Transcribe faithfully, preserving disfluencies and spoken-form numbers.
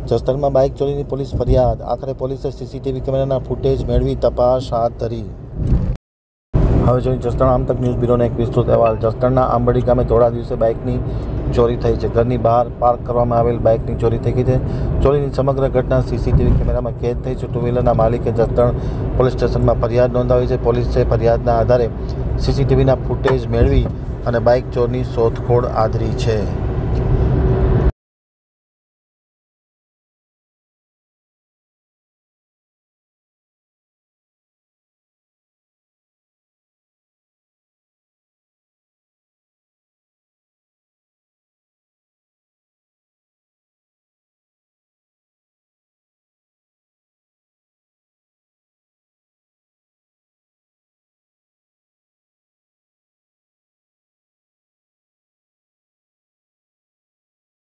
જસદણમાં bike ચોરીની police ફરિયાદ, આખરે પોલીસે સીસીટીવી કેમેરાના ફૂટેજ મેળવી તપાસ હાથ ધરી. હવે જોઈએ જસદણ આમતક ન્યૂઝ બ્યુરોનો એક વિસ્તૃત અહેવાલ. જસદણના આંબડી ગામે થોડા દિવસે બાઇકની ચોરી થઈ છે. ઘરની બહાર પાર્ક કરવામાં આવેલ બાઇકની ચોરી થઈ ગઈ છે. ચોરીની સમગ્ર ઘટના સીસીટીવી કેમેરામાં કેદ થઈ છે. ટુ વ્હીલરના માલિકે જસદણ પોલીસ સ્ટેશનમાં ફરિયાદ નોંધાવી છે. પોલીસે ફરિયાદના આધારે સીસીટીવીના ફૂટેજ મેળવી અને બાઇક ચોરની શોધખોળ આદરી છે.